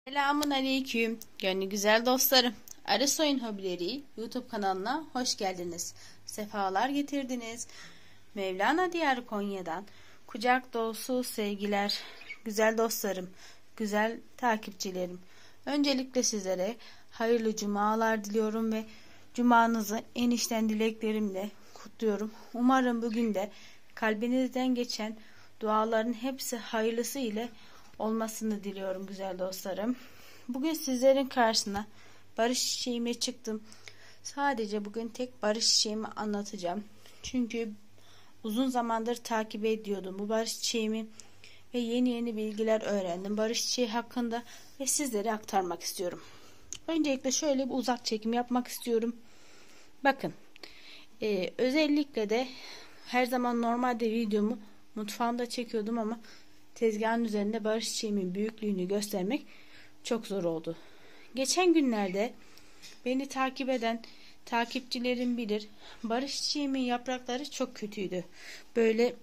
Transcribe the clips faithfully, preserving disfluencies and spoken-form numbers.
Selamun aleyküm. Gönlü güzel dostlarım. Arısoy'un Hobileri YouTube kanalına hoş geldiniz. Sefalar getirdiniz. Mevlana Diyarı Konya'dan kucak dolusu sevgiler, güzel dostlarım, güzel takipçilerim. Öncelikle sizlere hayırlı cumalar diliyorum ve cumanızı en içten dileklerimle kutluyorum. Umarım bugün de kalbinizden geçen duaların hepsi hayırlısı ile olmasını diliyorum güzel dostlarım. Bugün sizlerin karşısına barış çiçeğime çıktım. Sadece bugün tek barış çiçeğimi anlatacağım. Çünkü uzun zamandır takip ediyordum bu barış çiçeğimi ve yeni yeni bilgiler öğrendim barış çiçeği hakkında ve sizlere aktarmak istiyorum. Öncelikle şöyle bir uzak çekim yapmak istiyorum. Bakın, e, özellikle de her zaman normalde videomu mutfağımda çekiyordum ama tezgahın üzerinde barış çiçeğimin büyüklüğünü göstermek çok zor oldu. Geçen günlerde beni takip eden takipçilerim bilir, barış çiçeğimin yaprakları çok kötüydü. Böyle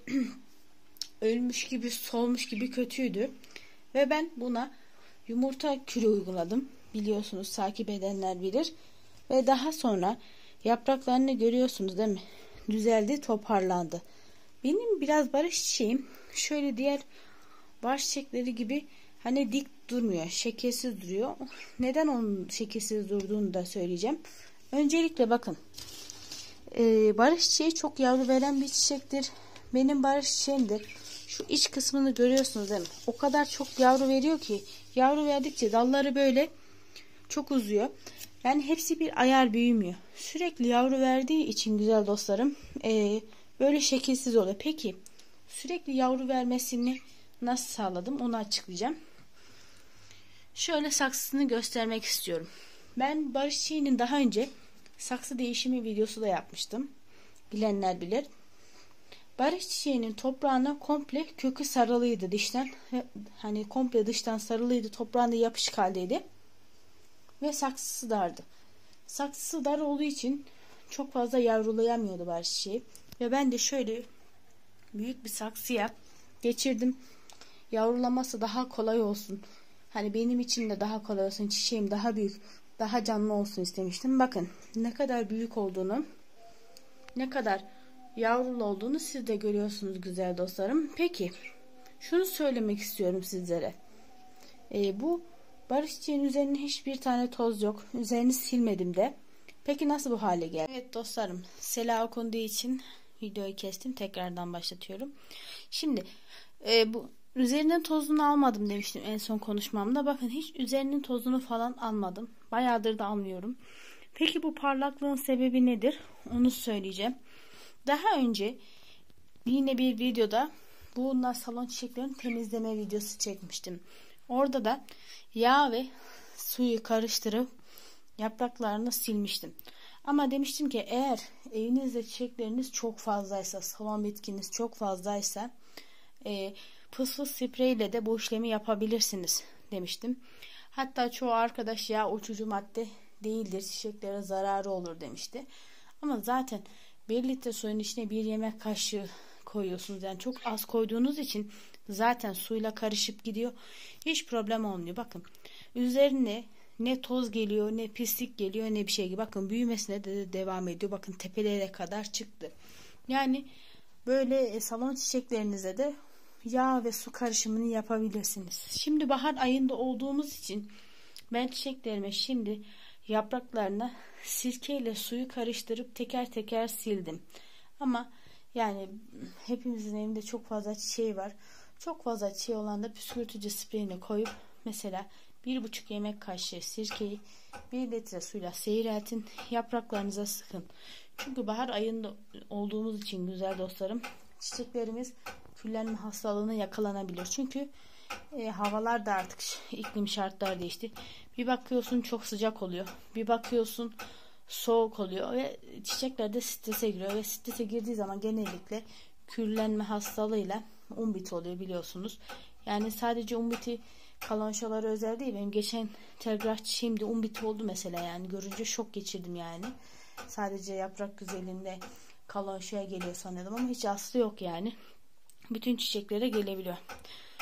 ölmüş gibi, solmuş gibi kötüydü. Ve ben buna yumurta kürü uyguladım. Biliyorsunuz, takip edenler bilir. Ve daha sonra yapraklarını görüyorsunuz değil mi? Düzeldi, toparlandı. Benim biraz barış çiçeğim şöyle diğer barış çiçekleri gibi hani dik durmuyor, şekilsiz duruyor. Neden onun şekilsiz durduğunu da söyleyeceğim. Öncelikle bakın, ee, barış çiçeği çok yavru veren bir çiçektir. Benim barış çiçeğim de şu iç kısmını görüyorsunuz değil mi? O kadar çok yavru veriyor ki yavru verdikçe dalları böyle çok uzuyor. Yani hepsi bir ayar büyümüyor. Sürekli yavru verdiği için güzel dostlarım ee, böyle şekilsiz oluyor. Peki sürekli yavru vermesini nasıl sağladım onu açıklayacağım. Şöyle saksısını göstermek istiyorum. Ben barış çiçeğinin daha önce saksı değişimi videosu da yapmıştım. Bilenler bilir. Barış çiçeğinin toprağına komple kökü sarılıydı dıştan. Hani komple dıştan sarılıydı. Toprağında yapışık haldeydi. Ve saksısı dardı. Saksısı dar olduğu için çok fazla yavrulayamıyordu barış çiçeği. Ve ben de şöyle büyük bir saksıya geçirdim. Yavrulaması daha kolay olsun. Hani benim için de daha kolay olsun. Çiçeğim daha büyük, daha canlı olsun istemiştim. Bakın ne kadar büyük olduğunu, ne kadar yavrulu olduğunu siz de görüyorsunuz güzel dostlarım. Peki şunu söylemek istiyorum sizlere. E, bu barış çiçeğinin üzerinde hiçbir tane toz yok. Üzerini silmedim de. Peki nasıl bu hale geldi? Evet dostlarım, Sela okunduğu için videoyu kestim. Tekrardan başlatıyorum. Şimdi e, bu üzerinin tozunu almadım demiştim en son konuşmamda. Bakın hiç üzerinin tozunu falan almadım. Bayağıdır da almıyorum. Peki bu parlaklığın sebebi nedir? Onu söyleyeceğim. Daha önce yine bir videoda bunlar salon çiçeklerini temizleme videosu çekmiştim. Orada da yağ ve suyu karıştırıp yapraklarını silmiştim. Ama demiştim ki eğer evinizde çiçekleriniz çok fazlaysa, salon bitkiniz çok fazlaysa e, fıs fıs spreyle de bu işlemi yapabilirsiniz demiştim. Hatta çoğu arkadaş ya uçucu madde değildir, çiçeklere zararı olur demişti. Ama zaten bir litre suyun içine bir yemek kaşığı koyuyorsunuz. Yani çok az koyduğunuz için zaten suyla karışıp gidiyor. Hiç problem olmuyor. Bakın üzerine ne toz geliyor, ne pislik geliyor, ne bir şey. Bakın büyümesine de devam ediyor. Bakın tepelere kadar çıktı. Yani böyle salon çiçeklerinize de yağ ve su karışımını yapabilirsiniz. Şimdi bahar ayında olduğumuz için ben çiçeklerime şimdi yapraklarına sirkeyle suyu karıştırıp teker teker sildim. Ama yani hepimizin evinde çok fazla çiçeği var. Çok fazla çiçeği olan da püskürtücü spreyini koyup mesela bir buçuk yemek kaşığı sirkeyi bir litre suyla seyreltin, yapraklarınıza sıkın. Çünkü bahar ayında olduğumuz için güzel dostlarım çiçeklerimiz küllenme hastalığına yakalanabilir. Çünkü e, havalar da artık iklim şartları değişti. Bir bakıyorsun çok sıcak oluyor. Bir bakıyorsun soğuk oluyor ve çiçekler de strese giriyor ve strese girdiği zaman genellikle küllenme hastalığıyla umbit oluyor biliyorsunuz. Yani sadece umbiti kalonşalara özel değil. Benim geçen telgraf çiçeğimde umbit oldu mesela, yani görünce şok geçirdim yani. Sadece yaprak güzelliğinde kalonşaya geliyor sanıyordum ama hiç aslı yok yani. Bütün çiçeklere gelebiliyor. Bir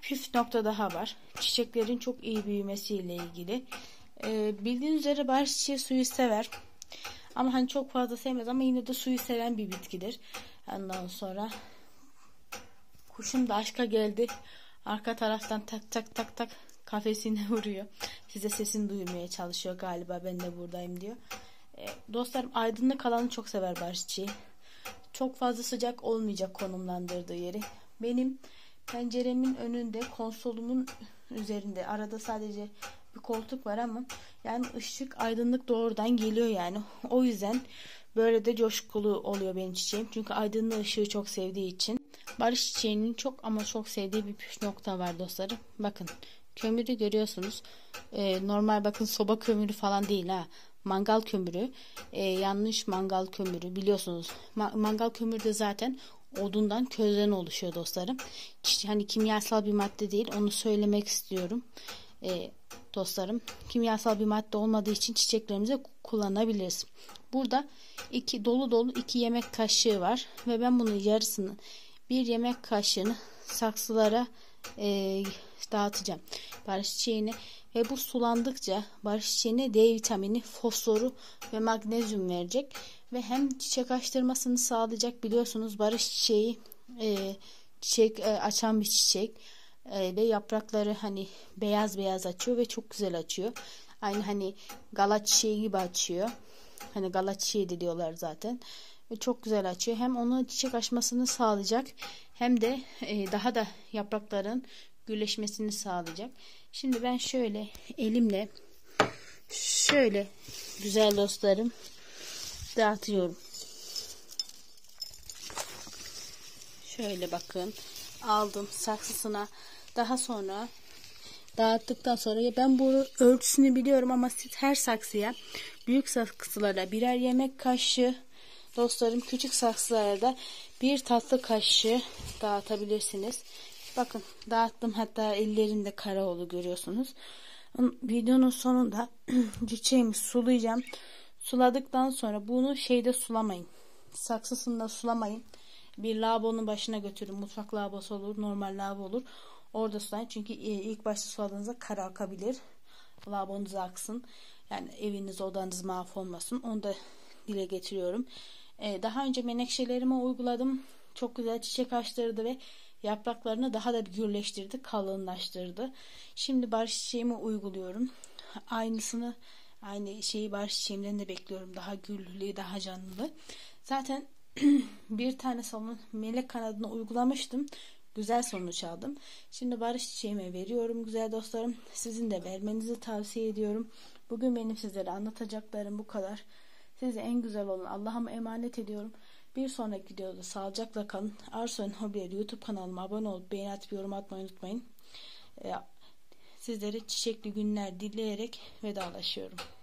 püf nokta daha var. Çiçeklerin çok iyi büyümesiyle ilgili. Ee, bildiğiniz üzere barış çiçeği suyu sever. Ama hani çok fazla sevmez ama yine de suyu seven bir bitkidir. Ondan sonra kuşum da aşka geldi. Arka taraftan tak tak tak tak kafesine vuruyor. Size sesini duyurmaya çalışıyor galiba, ben de buradayım diyor. Ee, dostlarım, aydınlık alanı çok sever barış çiçeği. Çok fazla sıcak olmayacak konumlandırdığı yeri. Benim penceremin önünde, konsolumun üzerinde arada sadece bir koltuk var ama yani ışık, aydınlık doğrudan geliyor yani. O yüzden böyle de coşkulu oluyor benim çiçeğim. Çünkü aydınlığı, ışığı çok sevdiği için. Barış çiçeğinin çok ama çok sevdiği bir püf nokta var dostlarım. Bakın, kömürü görüyorsunuz. Ee, normal bakın soba kömürü falan değil ha. Mangal kömürü. Ee, yanlış mangal kömürü biliyorsunuz. Ma- mangal kömürü de zaten odundan, közden oluşuyor dostlarım. Hani kimyasal bir madde değil, onu söylemek istiyorum. Ee, dostlarım, kimyasal bir madde olmadığı için çiçeklerimize kullanabiliriz. Burada iki dolu dolu iki yemek kaşığı var ve ben bunun yarısını, bir yemek kaşığını saksılara e, dağıtacağım. Barış çiçeğini ve bu sulandıkça barış çiçeğine D vitamini, fosforu ve magnezyum verecek ve hem çiçek açtırmasını sağlayacak. Biliyorsunuz barış çiçeği e, çiçek e, açan bir çiçek e, ve yaprakları hani beyaz beyaz açıyor ve çok güzel açıyor. Aynı hani gala çiçeği gibi açıyor. Hani gala çiçeği de diyorlar zaten. Ve çok güzel açıyor. Hem onun çiçek açmasını sağlayacak hem de e, daha da yaprakların gürleşmesini sağlayacak. Şimdi ben şöyle elimle şöyle güzel dostlarım dağıtıyorum. Şöyle bakın, aldım saksısına. Daha sonra dağıttıktan sonra, ya ben bu ölçüsünü biliyorum ama siz her saksıya, büyük saksılara birer yemek kaşığı, dostlarım küçük saksılara da bir tatlı kaşığı dağıtabilirsiniz. Bakın dağıttım, hatta ellerinde kara oldu, görüyorsunuz. Videonun sonunda çiçeğimi sulayacağım. Suladıktan sonra bunu şeyde sulamayın. Saksısında sulamayın. Bir lavabonun başına götürün. Mutfak lavabosu olur, normal lavabo olur. Orada sulayın. Çünkü ilk başta suladığınızda kara akabilir. Lavabonuza aksın. Yani eviniz, odanız mahvolmasın. Onu da dile getiriyorum. Ee, daha önce menekşelerime uyguladım. Çok güzel çiçek açtırdı ve yapraklarını daha da bir gürleştirdi, kalınlaştırdı. Şimdi barış çiçeğimi uyguluyorum. Aynısını, aynı şeyi barış çiçeğimden de bekliyorum. Daha güllü, daha canlı. Zaten bir tane salon melek kanadını uygulamıştım. Güzel sonuç aldım. Şimdi barış çiçeğime veriyorum güzel dostlarım. Sizin de vermenizi tavsiye ediyorum. Bugün benim sizlere anlatacaklarım bu kadar. Size en güzel olan Allah'ıma emanet ediyorum. Bir sonraki videoda sağlıcakla kalın. Arsoy'un Hobileri YouTube kanalıma abone olup beğeni atıp yorum atmayı unutmayın. Sizlere çiçekli günler dileyerek vedalaşıyorum.